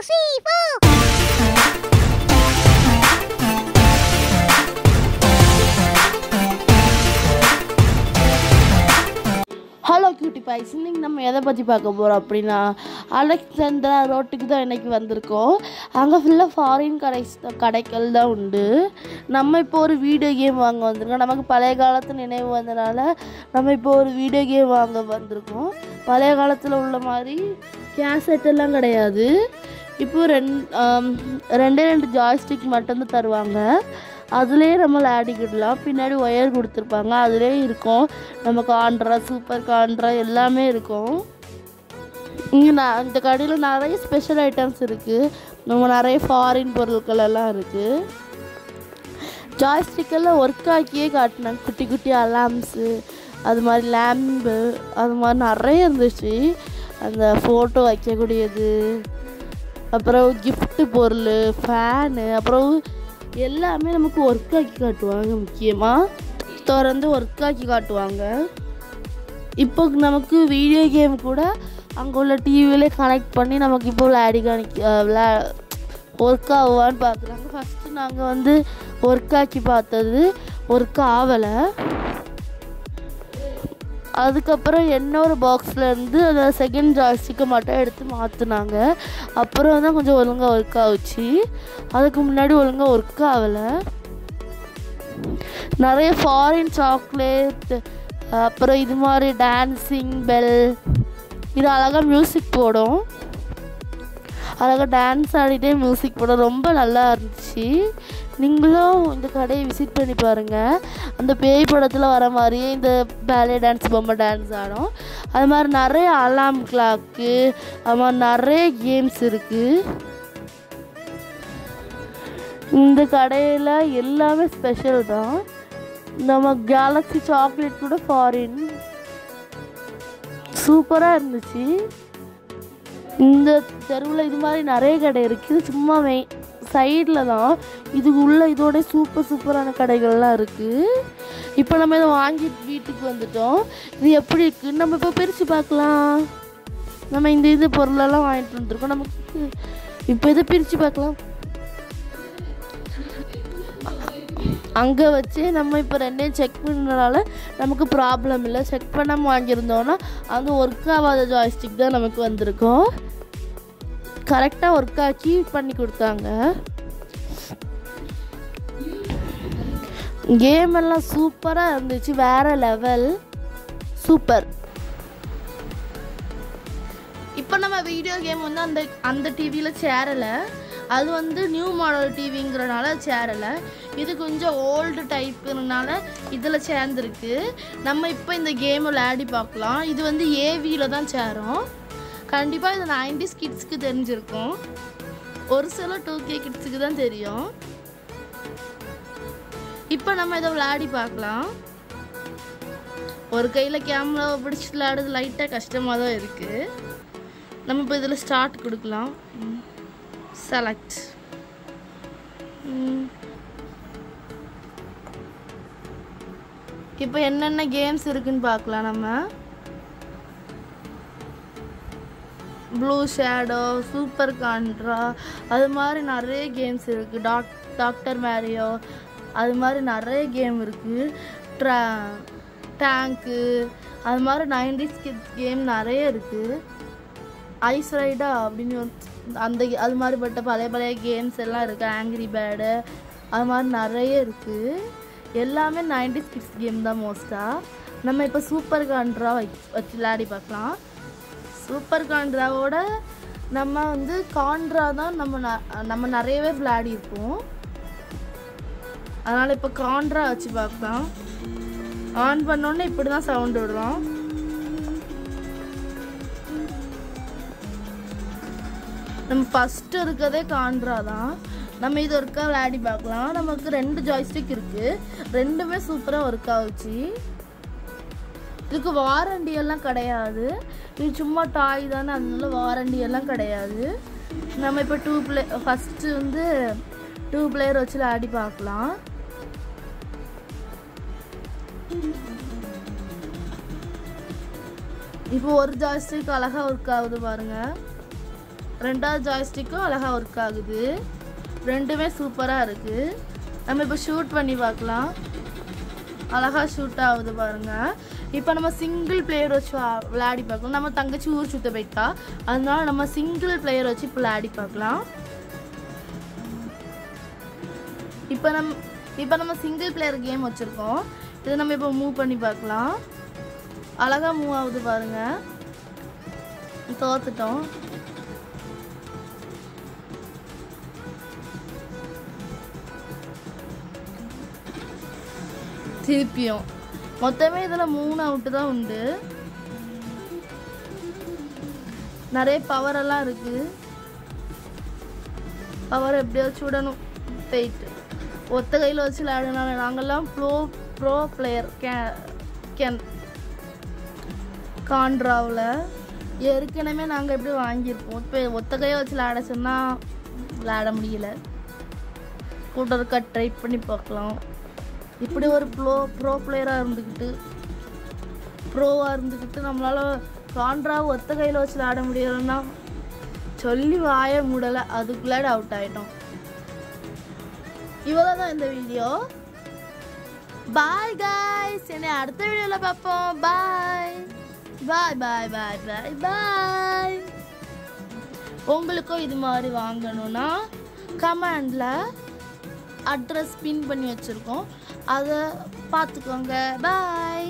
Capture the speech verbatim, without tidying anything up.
three, four. Hello cutie boys, இன்றைக்கி நம்ம எதை பற்றி பார்க்க போகிறோம் அப்படின்னா அலெக்சாந்திரா ரோட்டுக்கு தான் இன்றைக்கி வந்திருக்கோம். அங்கே ஃபுல்லாக ஃபாரின் கடை கடைகள் தான் உண்டு. நம்ம இப்போ ஒரு வீடியோ கேம் வாங்க வந்திருக்கோம். நமக்கு பழைய காலத்து நினைவு வந்தனால நம்ம இப்போ ஒரு வீடியோ கேம் வாங்க வந்திருக்கோம். பழைய காலத்தில் உள்ள மாதிரி கேசட் எல்லாம் கிடையாது. இப்போ ரெண்டு ரெண்டே ரெண்டு ஜாய்ஸ்டிக் மட்டும்தான் தருவாங்க. அதுலேயே நம்ம விளையாடிக்கிடலாம். பின்னாடி ஒயர் கொடுத்துருப்பாங்க, அதுலேயே இருக்கும் நம்ம காண்ட்ரா, சூப்பர் காண்ட்ரா எல்லாமே இருக்கும். இங்கே நான் இந்த கடையில் நிறைய ஸ்பெஷல் ஐட்டம்ஸ் இருக்குது. நம்ம நிறைய ஃபாரின் பொருட்கள் எல்லாம் இருக்குது. ஜாய்ஸ்டிக்கெல்லாம் ஒர்க் ஆக்கியே காட்டினாங்க. குட்டி குட்டி அலாம்ஸு, அது மாதிரி லேம்பு, அது மாதிரி நிறைய இருந்துச்சு. அந்த ஃபோட்டோ வைக்கக்கூடியது, அப்புறம் கிஃப்ட்டு பொருள், ஃபேனு, அப்புறம் எல்லாமே நமக்கு ஒர்க் ஆக்கி காட்டுவாங்க. முக்கியமாக திறந்து ஒர்க் ஆக்கி காட்டுவாங்க. இப்போ நமக்கு வீடியோ கேம் கூட அங்கே உள்ள டிவியிலே கனெக்ட் பண்ணி நமக்கு இப்போ விளையாடி காணிக்க விளா ஒர்க் ஆகுவான்னு பார்க்குறாங்க. ஃபஸ்ட்டு நாங்கள் வந்து ஒர்க் ஆக்கி பார்த்தது ஒர்க் ஆகலை. அதுக்கப்புறம் இன்னொரு பாக்ஸ்லேருந்து அந்த செகண்ட் ஜாய்ஸ்டிக்கை மட்டும் எடுத்து மாற்றினாங்க. அப்புறம் தான் கொஞ்சம் ஒழுங்காக ஒர்க் ஆகுச்சு. அதுக்கு முன்னாடி ஒழுங்காக ஒர்க் ஆகலை. நிறைய ஃபாரின் சாக்லேட், அப்புறம் இது மாதிரி டான்ஸிங் பெல், இது அழகாக மியூசிக் போடும். அழகாக டான்ஸ் ஆடிட்டே மியூசிக் போடும். ரொம்ப நல்லா இருந்துச்சு. நீங்களும் இந்த கடையை விசிட் பண்ணி பாருங்கள். அந்த பேய் படத்தில் வர மாதிரியே இந்த பேலே டான்ஸ், பொம்மை டான்ஸ் ஆடும். அது மாதிரி நிறைய அலாம் கிளாக்கு, அது மாதிரி நிறைய கேம்ஸ் இருக்குது. இந்த கடையில் எல்லாமே ஸ்பெஷல் தான். நம்ம கேலக்ஸி சாக்லேட் கூட ஃபாரின் சூப்பராக இருந்துச்சு. இந்த தெருவில் இது மாதிரி நிறைய கடை இருக்குது. சும்மா மெ சைடில் தான் இது உள்ள இதோட சூப்பர் சூப்பரான கடைகள்லாம் இருக்குது. இப்போ நம்ம இதை வாங்கி வீட்டுக்கு வந்துட்டோம். இது எப்படி இருக்குன்னு நம்ம இப்போ பிரித்து பார்க்கலாம். நம்ம இந்த இது பொருளெல்லாம் வாங்கிட்டு வந்துருக்கோம். நமக்கு இப்போ இதை பிரித்து பார்க்கலாம். அங்கே வச்சு நம்ம இப்போ ரெண்டையும் செக் பண்ணனால நமக்கு ப்ராப்ளம் இல்லை. செக் பண்ணாமல் வாங்கியிருந்தோன்னா அந்த ஒர்க் ஆகாத ஜாய்ஸ்டிக் தான் நமக்கு வந்திருக்கும். கரெக்டாக ஒர்க் ஆக்கி பண்ணி கொடுத்தாங்க. கேம் எல்லாம் சூப்பராக இருந்துச்சு. வேறு லெவல், சூப்பர். இப்போ நம்ம வீடியோ கேம் வந்து அந்த அந்த டிவியில் சேரலை. அது வந்து நியூ மாடல் டிவிங்கிறனால சேரலை. இது கொஞ்சம் ஓல்டு டைப்புனால இதில் சேர்ந்துருக்கு. நம்ம இப்போ இந்த கேம் விளையாடி பார்க்கலாம். இது வந்து ஏவியில் தான் சேரும். கண்டிப்பாக இது நைன்டிஸ் கிட்ஸுக்கு தெரிஞ்சிருக்கும். ஒரு சில டூ கே கிட்ஸுக்கு தான் தெரியும். இப்போ நம்ம இதை விளையாடி பார்க்கலாம். ஒரு கையில் கேமராவை பிடிச்சி விளையாடுறது லைட்டாக கஷ்டமாக தான் இருக்குது. நம்ம இப்போ இதில் ஸ்டார்ட் கொடுக்கலாம். செலக்ட். இப்போ என்னென்ன கேம்ஸ் இருக்குன்னு பார்க்கலாம். நம்ம ப்ளூ ஷேடோ, சூப்பர் காண்ட்ரா, அது மாதிரி நிறைய கேம்ஸ் இருக்குது. டாக் டாக்டர் மேரியோ, அது மாதிரி நிறைய கேம் இருக்குது. ட்ரா டேங்க்கு, அது மாதிரி நைன்டிஸ் கிட்ஸ் கேம் நிறைய இருக்குது. ஐஸ் ரைடா அப்படின்னு அந்த அது மாதிரிப்பட்ட பழைய பழைய கேம்ஸ் எல்லாம் இருக்குது. ஆங்கிரி பேர்டு, அது மாதிரி நிறைய இருக்குது. எல்லாமே நைன்டிஸ் கிட்ஸ் கேம் தான் மோஸ்ட்டாக. நம்ம இப்போ சூப்பர் காண்ட்ரா வச்சு விளையாடி பார்க்கலாம். சூப்பர் காண்ட்ராவோட நம்ம வந்து காண்ட்ரா தான் நம்ம நம்ம நிறையவே விளையாடி இருப்போம். அதனால் இப்போ காண்ட்ரா வச்சு பார்க்கலாம். ஆன் பண்ணோன்னே இப்படி தான் சவுண்டு விடுறோம். நம்ம ஃபஸ்ட்டு இருக்கிறதே காண்ட்ரா தான். நம்ம இது ஒர்க்காக விளையாடி பார்க்கலாம். நமக்கு ரெண்டு ஜாய்ஸ்டிக் இருக்குது. ரெண்டுமே சூப்பராக ஒர்க் ஆகுச்சு. இதுக்கு வாரண்டி எல்லாம் கிடையாது. இது சும்மா டாய் தானே, அதனால வாரண்டி எல்லாம் கிடையாது. நம்ம இப்போ டூ பிளே ஃபஸ்ட்டு வந்து டூ பிளேயர் வச்சு விளையாடி பார்க்கலாம். இப்போ ஒரு ஜாய்ஸ்டிக் அழகாக ஒர்க் ஆகுது பாருங்கள். ரெண்டாவது ஜாய்ஸ்டிக்கும் அழகாக ஒர்க் ஆகுது. ரெண்டுமே சூப்பராக இருக்குது. நம்ம இப்போ ஷூட் பண்ணி பார்க்கலாம். அழகாக ஷூட் ஆகுது பாருங்கள். இப்போ நம்ம சிங்கிள் பிளேயர் வச்சு விளையாடி பார்க்கலாம். நம்ம தங்கச்சி ஊர் சுத்த போயிட்டா, அதனால நம்ம சிங்கிள் பிளேயர் வச்சு இப்போ விளையாடி பார்க்கலாம். இப்போ நம்ம இப்போ நம்ம சிங்கிள் பிளேயர் கேம் வச்சுருக்கோம். இதை நம்ம இப்போ மூவ் பண்ணி பார்க்கலாம். அழகாக மூவ் ஆகுது பாருங்கள். தோத்துட்டோம். திருப்பியும் மொத்தமே இதில் மூணு அவுட்டு தான் உண்டு. நிறைய பவரெல்லாம் இருக்குது. பவர் எப்படியாச்சும் விடணும். போயிட்டு ஒத்த கையில் வச்சு விளையாடுனால நாங்கள்லாம் ப்ரோ ப்ரோ பிளேயர் கே கேன் கான்ட்ராவில் ஏற்கனவே நாங்கள் எப்படி வாங்கியிருப்போம். இப்போ ஒத்த கையை வச்சு விளையாட சொன்னால் விளையாட முடியல. கூட்டர் கட் ட்ரை பண்ணி பார்க்கலாம். இப்படி ஒரு ப்ரோ ப்ரோ பிளேயராக இருந்துக்கிட்டு ப்ரோவாக இருந்துக்கிட்டு நம்மளால் கான்ட்ராவை ஒத்த கையில் வச்சு விளையாட முடியலைன்னா சொல்லி வாய மூடலை. அதுக்குள்ளாடி அவுட் ஆகிட்டோம். இவ்வளோ தான் இந்த வீடியோ. Bye guys. என்னை அடுத்த வீடியோவில் பார்ப்போம். பாய் பாய் பாய் பாய் பாய் பாய். உங்களுக்கும் இது மாதிரி வாங்கணும்னா கமெண்டில் அட்ரஸ் பின் பண்ணி வச்சுருக்கோம். அதை பார்த்துக்கோங்க. பாய்.